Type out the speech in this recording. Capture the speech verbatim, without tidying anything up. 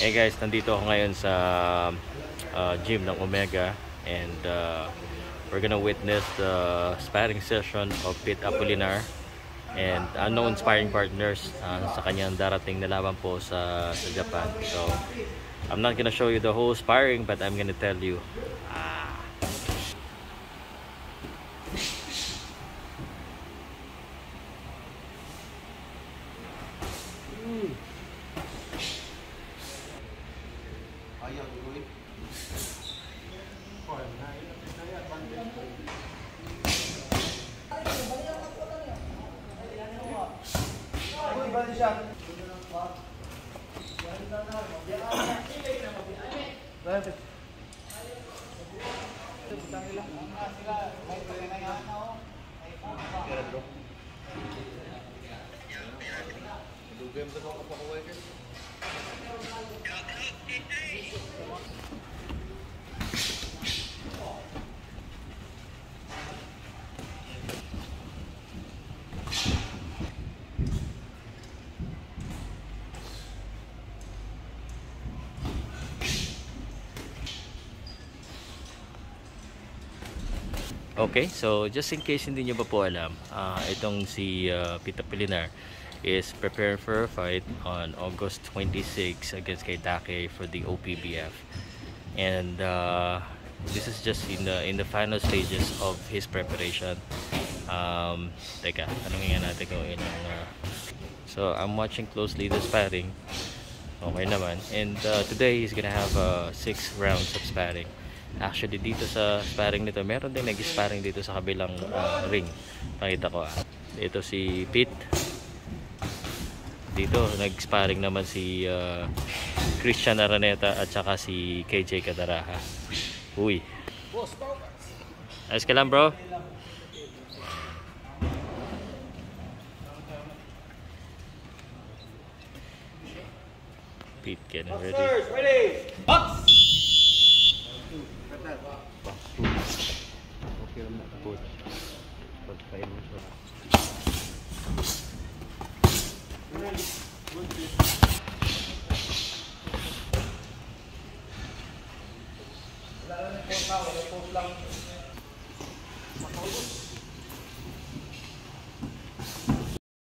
Hey guys, nandito ako ngayon sa uh, gym ng Omega, and uh, we're gonna witness the sparring session of Pete Apolinar and unknown sparring partners uh, sa kanyang darating na laban po sa, sa Japan. So I'm not gonna show you the whole sparring, but I'm gonna tell you ah. Okay, so just in case hindi nyo pa po alam, uh, itong si uh, Pete Apolinar is preparing for a fight on August twenty-sixth against kay Takei for the O P B F, and uh, this is just in the in the final stages of his preparation. Um, teka, tanungin nga natin kung ilang uh, so I'm watching closely the sparring. Okay naman, and uh, today he's gonna have uh, six rounds of sparring. Actually dito sa sparring nito, meron din nag-sparring dito sa kabilang uh, ring. Nakita ko ah. Dito si Pete. Dito nag-sparring naman si uh, Christian Araneta at saka si K J Kadaraha. Uy. Ayos ka lang, bro. Pete getting ready. Ready. Box. Okay lang na po. Pagkain mo siya. Wala lang yung post lang.